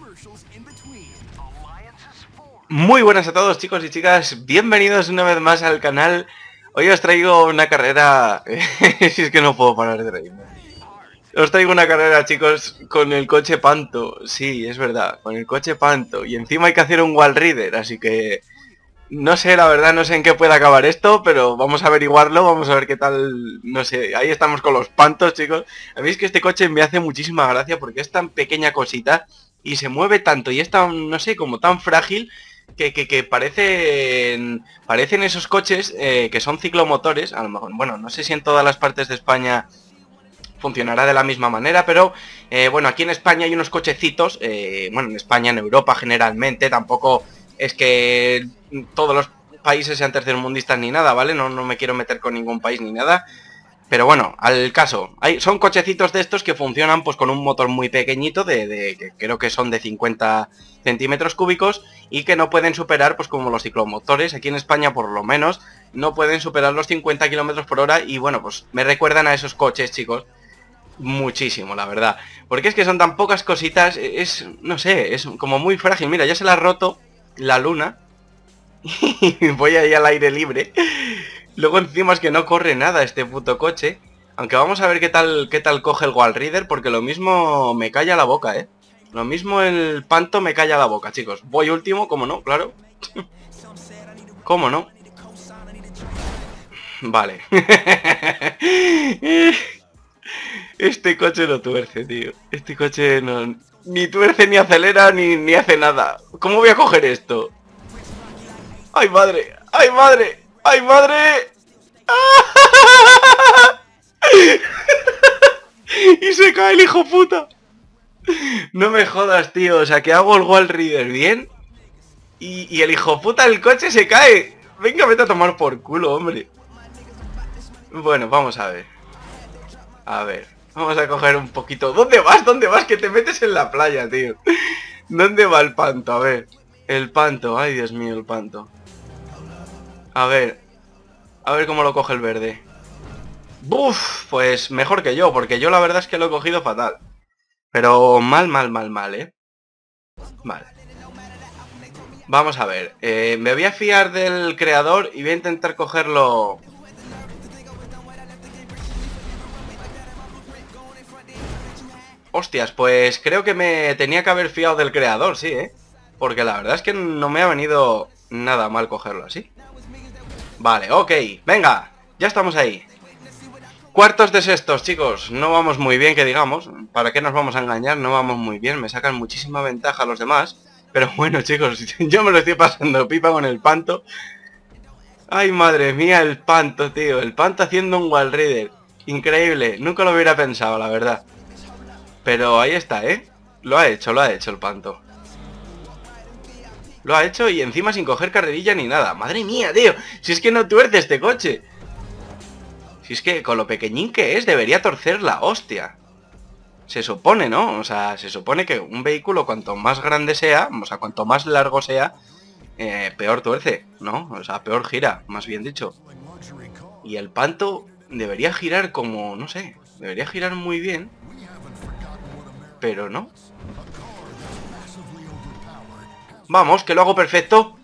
Muy buenas a todos, chicos y chicas, bienvenidos una vez más al canal. Hoy os traigo una carrera... si es que no puedo parar de reírme. Os traigo una carrera, chicos, con el coche Panto. Sí, es verdad, con el coche Panto. Y encima hay que hacer un wall rider, así que... No sé, la verdad, no sé en qué puede acabar esto, pero vamos a averiguarlo, vamos a ver qué tal... No sé, ahí estamos con los Pantos, chicos. Veis que este coche me hace muchísima gracia porque es tan pequeña cosita y se mueve tanto y es tan, no sé, como tan frágil... Que parecen esos coches que son ciclomotores, a lo mejor, bueno, no sé si en todas las partes de España funcionará de la misma manera, pero bueno, aquí en España hay unos cochecitos, bueno, en España, en Europa generalmente, tampoco es que todos los países sean tercermundistas ni nada, ¿vale? No me quiero meter con ningún país ni nada. Pero bueno, al caso, son cochecitos de estos que funcionan pues con un motor muy pequeñito, que creo que son de 50 centímetros cúbicos, y que no pueden superar, pues como los ciclomotores, aquí en España por lo menos, no pueden superar los 50 kilómetros por hora, y bueno, pues me recuerdan a esos coches, chicos, muchísimo, la verdad. Porque es que son tan pocas cositas, no sé, es como muy frágil. Mira, ya se la ha roto la luna, y voy ahí al aire libre. Luego encima es que no corre nada este puto coche. Aunque vamos a ver qué tal coge el wall rider, porque lo mismo me calla la boca, ¿eh? Lo mismo el Panto me calla la boca, chicos. Voy último, ¿cómo no? Claro. ¿Cómo no? Vale. Este coche no tuerce, tío. Este coche no... Ni tuerce, ni acelera, ni hace nada. ¿Cómo voy a coger esto? ¡Ay, madre! ¡Ay, madre! ¡Ay, madre! Y se cae el hijo puta. No me jodas, tío. O sea, que hago el wall rider bien y el hijo puta del coche se cae. Venga, vete a tomar por culo, hombre. Bueno, vamos a ver. A ver, vamos a coger un poquito. ¿Dónde vas? ¿Dónde vas? Que te metes en la playa, tío. ¿Dónde va el Panto? A ver. El Panto. Ay, Dios mío, el Panto. A ver cómo lo coge el verde. Buf, pues mejor que yo, porque yo la verdad es que lo he cogido fatal. Pero mal, ¿eh? Vale. Vamos a ver. Me voy a fiar del creador y voy a intentar cogerlo... Hostias, pues creo que me tenía que haber fiado del creador, sí, ¿eh? Porque la verdad es que no me ha venido nada mal cogerlo así. Vale, ok, venga, ya estamos ahí. Cuartos de sextos, chicos. No vamos muy bien, que digamos. ¿Para qué nos vamos a engañar? No vamos muy bien. Me sacan muchísima ventaja a los demás. Pero bueno, chicos, yo me lo estoy pasando pipa con el Panto. Ay, madre mía, el Panto, tío. El Panto haciendo un wall rider. Increíble. Nunca lo hubiera pensado, la verdad. Pero ahí está, ¿eh? Lo ha hecho el Panto. Lo ha hecho y encima sin coger carrerilla ni nada. Madre mía, tío. Si es que no tuerce este coche. Si es que con lo pequeñín que es, debería torcer la hostia. Se supone, ¿no? O sea, se supone que un vehículo cuanto más grande sea, o sea, cuanto más largo sea, peor tuerce, ¿no? O sea, peor gira, más bien dicho. Y el Panto debería girar como, no sé, debería girar muy bien. Pero no. Vamos, que lo hago perfecto.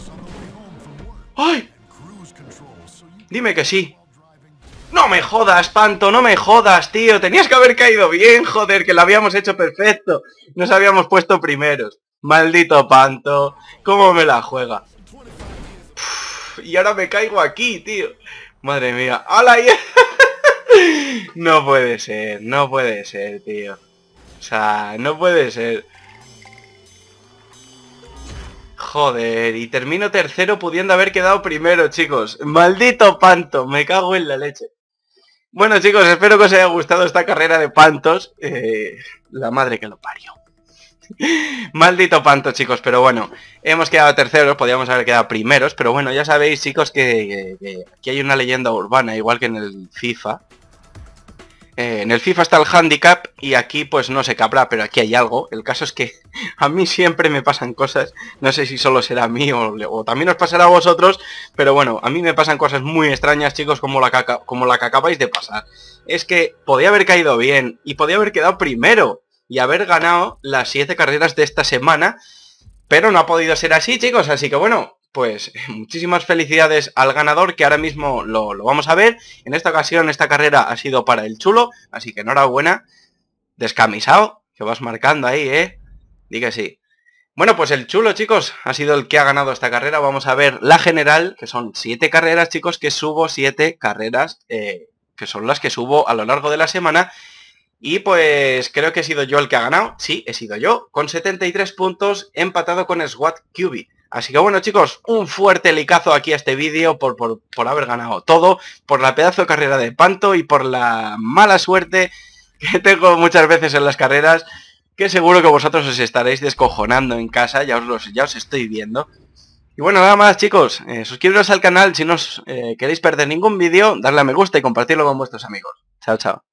¡Ay! Dime que sí. ¡No me jodas, Panto! ¡No me jodas, tío! Tenías que haber caído bien, joder, que lo habíamos hecho perfecto. Nos habíamos puesto primeros. Maldito Panto. ¿Cómo me la juega? Uf, y ahora me caigo aquí, tío. Madre mía. ¡Hala! No puede ser, tío. O sea, no puede ser. Joder, y termino tercero pudiendo haber quedado primero, chicos. Maldito Panto, me cago en la leche. Bueno, chicos, espero que os haya gustado esta carrera de Pantos. La madre que lo parió. Maldito Panto, chicos, pero bueno, hemos quedado terceros, podríamos haber quedado primeros, pero bueno, ya sabéis, chicos, que aquí hay una leyenda urbana, igual que en el FIFA. En el FIFA está el handicap y aquí pues no sé qué habrá, pero aquí hay algo. El caso es que a mí siempre me pasan cosas, no sé si solo será a mí o también os pasará a vosotros, pero bueno, a mí me pasan cosas muy extrañas, chicos, como la que acabáis de pasar. Es que podía haber caído bien y podía haber quedado primero. y haber ganado las 7 carreras de esta semana. Pero no ha podido ser así, chicos, así que bueno, pues muchísimas felicidades al ganador, que ahora mismo lo vamos a ver. En esta ocasión esta carrera ha sido para el chulo, así que enhorabuena. Descamisado, que vas marcando ahí, di que sí. Bueno, pues el chulo, chicos, ha sido el que ha ganado esta carrera. Vamos a ver la general, que son 7 carreras, chicos, que subo 7 carreras, que son las que subo a lo largo de la semana. Y pues creo que he sido yo el que ha ganado. Sí, he sido yo, con 73 puntos, empatado con SWAT QB. Así que bueno, chicos, un fuerte licazo aquí a este vídeo por haber ganado todo, por la pedazo de carrera de Panto y por la mala suerte que tengo muchas veces en las carreras, que seguro que vosotros os estaréis descojonando en casa, ya os estoy viendo. Y bueno, nada más, chicos, suscribiros al canal si no os queréis perder ningún vídeo, darle a me gusta y compartirlo con vuestros amigos. Chao, chao.